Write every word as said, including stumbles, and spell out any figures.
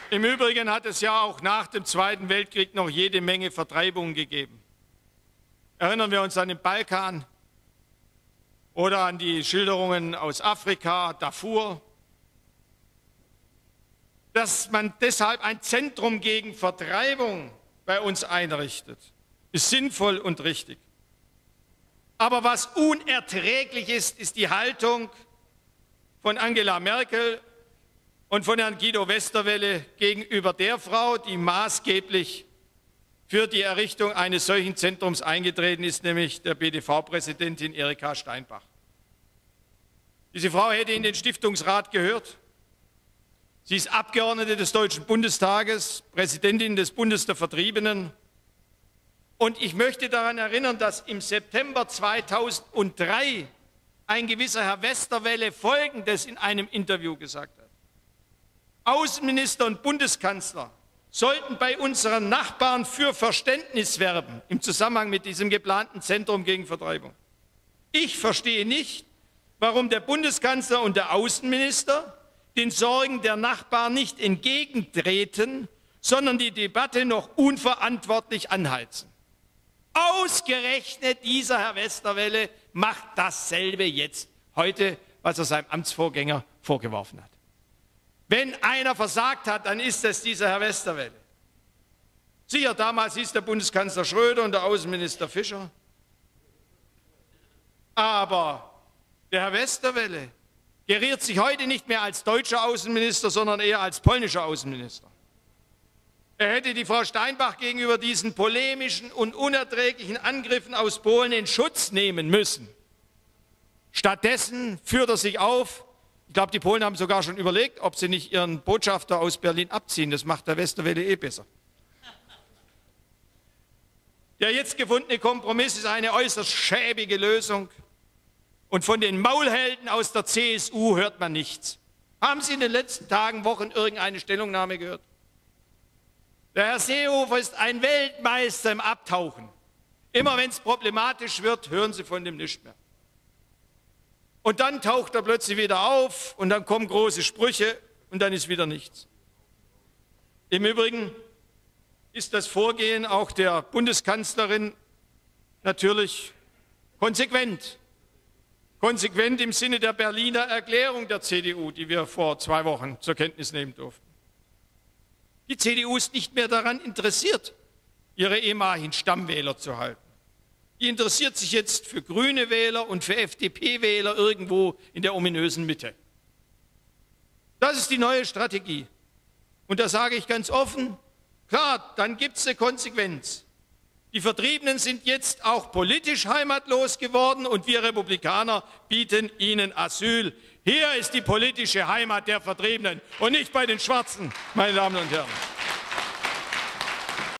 Im Übrigen hat es ja auch nach dem Zweiten Weltkrieg noch jede Menge Vertreibungen gegeben. Erinnern wir uns an den Balkan oder an die Schilderungen aus Afrika, Darfur. Dass man deshalb ein Zentrum gegen Vertreibung bei uns einrichtet, ist sinnvoll und richtig. Aber was unerträglich ist, ist die Haltung von Angela Merkel und von Herrn Guido Westerwelle gegenüber der Frau, die maßgeblich für die Errichtung eines solchen Zentrums eingetreten ist, nämlich der B D V-Präsidentin Erika Steinbach. Diese Frau hätte in den Stiftungsrat gehört. Sie ist Abgeordnete des Deutschen Bundestages, Präsidentin des Bundes der Vertriebenen. Und ich möchte daran erinnern, dass im September zweitausenddrei ein gewisser Herr Westerwelle Folgendes in einem Interview gesagt hat. Außenminister und Bundeskanzler sollten bei unseren Nachbarn für Verständnis werben im Zusammenhang mit diesem geplanten Zentrum gegen Vertreibung. Ich verstehe nicht, warum der Bundeskanzler und der Außenminister den Sorgen der Nachbarn nicht entgegentreten, sondern die Debatte noch unverantwortlich anheizen. Ausgerechnet dieser Herr Westerwelle macht dasselbe jetzt, heute, was er seinem Amtsvorgänger vorgeworfen hat. Wenn einer versagt hat, dann ist es dieser Herr Westerwelle. Sicher, damals hieß der Bundeskanzler Schröder und der Außenminister Fischer. Aber der Herr Westerwelle geriert sich heute nicht mehr als deutscher Außenminister, sondern eher als polnischer Außenminister. Er hätte die Frau Steinbach gegenüber diesen polemischen und unerträglichen Angriffen aus Polen in Schutz nehmen müssen. Stattdessen führt er sich auf. Ich glaube, die Polen haben sogar schon überlegt, ob sie nicht ihren Botschafter aus Berlin abziehen. Das macht der Westerwelle eh besser. Der jetzt gefundene Kompromiss ist eine äußerst schäbige Lösung. Und von den Maulhelden aus der C S U hört man nichts. Haben Sie in den letzten Tagen, Wochen irgendeine Stellungnahme gehört? Der Herr Seehofer ist ein Weltmeister im Abtauchen. Immer wenn es problematisch wird, hören Sie von dem nichts mehr. Und dann taucht er plötzlich wieder auf und dann kommen große Sprüche und dann ist wieder nichts. Im Übrigen ist das Vorgehen auch der Bundeskanzlerin natürlich konsequent. Konsequent im Sinne der Berliner Erklärung der C D U, die wir vor zwei Wochen zur Kenntnis nehmen durften. Die C D U ist nicht mehr daran interessiert, ihre ehemaligen Stammwähler zu halten. Die interessiert sich jetzt für grüne Wähler und für F D P-Wähler irgendwo in der ominösen Mitte. Das ist die neue Strategie. Und da sage ich ganz offen, klar, dann gibt es eine Konsequenz. Die Vertriebenen sind jetzt auch politisch heimatlos geworden und wir Republikaner bieten ihnen Asyl. Hier ist die politische Heimat der Vertriebenen und nicht bei den Schwarzen, meine Damen und Herren.